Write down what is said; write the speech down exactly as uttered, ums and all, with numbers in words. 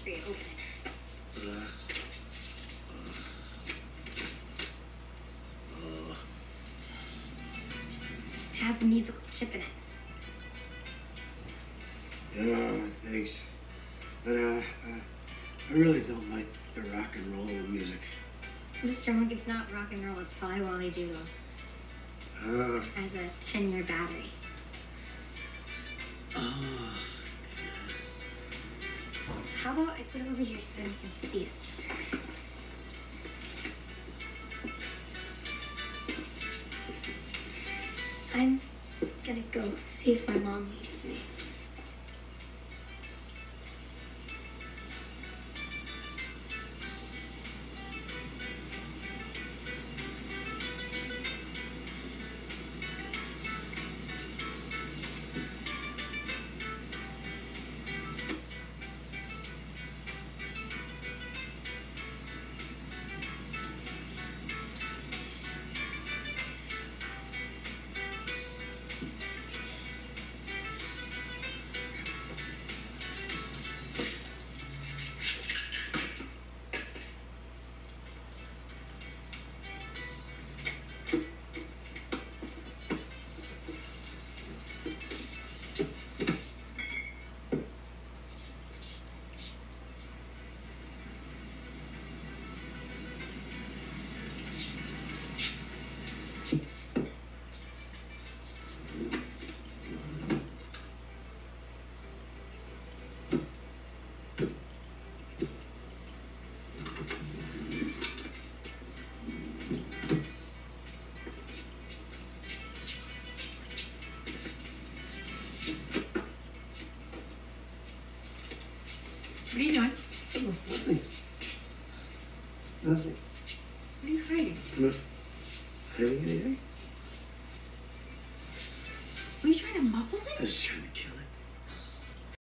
for you. Open it. Uh, uh, uh. It has a musical chip in it. Yeah, thanks. But, uh, uh, I really don't like the rock and roll music. Mister Monk, it's not rock and roll. It's probably Wally Doodle. Uh, Has a ten-year battery. oh, How about I put it over here so that you can see it? I'm gonna go see if my mom needs me. What are you doing? oh, nothing. Nothing. What are you hiding? I'm not hiding anything. Were you trying to muffle I it? was trying to kill